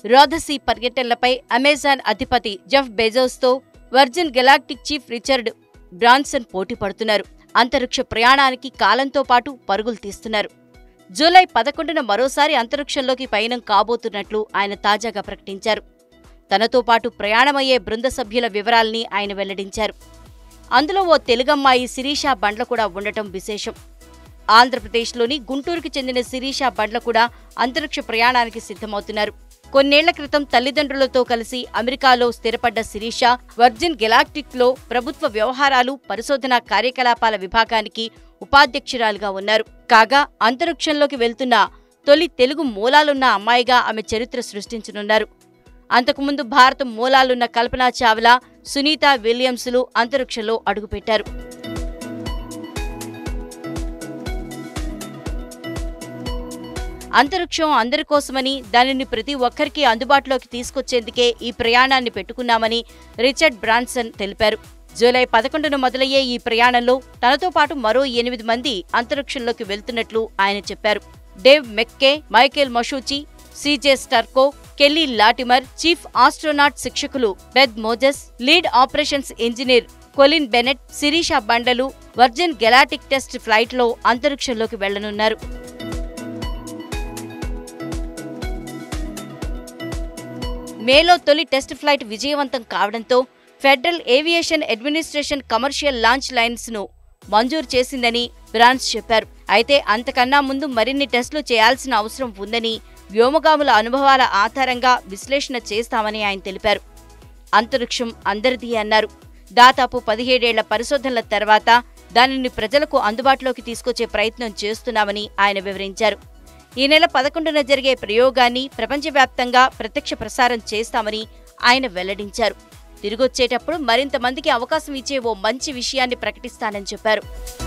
రోదసీ పర్యటనలపై అమెజాన్ అధిపతి జెఫ్ బెజోస్తో Virgin Galactic chief Richard Branson పోటీ పడుతున్నారు. అంతరిక్ష ప్రయాణానికి కాలంతో పాటు పరుగులు తీస్తున్నారు. జూలై 11న మరోసారి అంతరిక్షంలోకి పయనం కాబోతున్నట్లు ఆయన తాజాగా ప్రకటించారు. తనతో పాటు ప్రయాణమయ్యే బృంద సభ్యుల వివరాల్ని ఆయన వెల్లడించారు. అందులో ఓ తెలుగమ్మాయి శిరీష బండ్ల కూడా ఉండటం విశేషం. ఆంధ్రప్రదేశ్లోని గుంటూరుకి చెందిన శిరీష బండ్ల కూడా అంతరిక్ష ప్రయాణానికి సిద్ధమవుతున్నారు. కొన్నేళ్ల క్రితం తల్లిదండ్రులతో కలిసి అమెరికాలో స్థిరపడ్డ శిరీష వర్జిన్ గెలాక్టిక్లో ప్రభుత్వ వ్యవహారాలు, పరిశోధనా కార్యకలాపాల విభాగానికి ఉపాధ్యక్షురాలుగా ఉన్నారు. కాగా అంతరిక్షంలోకి వెళ్తున్న తొలి తెలుగు మూలాలున్న అమ్మాయిగా ఆమె చరిత్ర సృష్టించనున్నారు. అంతకుముందు భారత మూలాలున్న కల్పనా చావ్లా, సునీతా విలియమ్స్లు అంతరిక్షంలో అడుగుపెట్టారు. అంతరిక్షం అందరికోసమని, దానిని ప్రతి ఒక్కరికి అందుబాటులోకి తీసుకొచ్చేందుకే ఈ ప్రయాణాన్ని పెట్టుకున్నామని రిచర్డ్ బ్రాన్సన్ తెలిపారు. జూలై 11న మొదలయ్యే ఈ ప్రయాణంలో తనతో పాటు మరో 8 మంది అంతరిక్షంలోకి వెళ్తున్నట్లు ఆయన చెప్పారు. Dave Mackay, Michael Masucci, CJ Sturckow, Kelly Latimer, chief astronaut శిక్షకులు Beth Moses, lead operations engineer Colin Bennett, Sirisha Bandla Virgin గెలాటిక్ test ఫ్లైట్లో అంతరిక్షంలోకి వెళ్లనున్నారు. మేలో తొలి టెస్ట్ ఫ్లైట్ విజయవంతం కావడంతో Federal Aviation Administration commercial launch licence ను మంజూరు చేసిందని బ్రాన్స్ చెప్పారు. అయితే అంతకన్నా ముందు మరిన్ని టెస్టులు చేయాల్సిన అవసరం ఉందని, వ్యోమగాముల అనుభవాల ఆధారంగా విశ్లేషణ చేస్తామని ఆయన తెలిపారు. అంతరిక్షం అందరిది అన్నారు. దాదాపు 17 ఏళ్ల పరిశోధనల తర్వాత దానిని ప్రజలకు అందుబాటులోకి తీసుకొచ్చే ప్రయత్నం చేస్తున్నామని ఆయన వివరించారు. ఈ నెల 11న జరిగే ప్రయోగాన్ని ప్రపంచవ్యాప్తంగా ప్రత్యక్ష ప్రసారం చేస్తామని ఆయన వెల్లడించారు. తిరిగొచ్చేటప్పుడు మరింత మందికి అవకాశం ఇచ్చే ఓ మంచి విషయాన్ని ప్రకటిస్తానని చెప్పారు.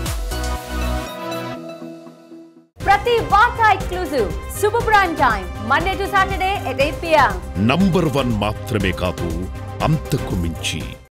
ప్రతి వార్త exclusive super prime time Monday to Saturday at 8 PM. Number 1 మాత్రమే కాదు, అంతకు మించి.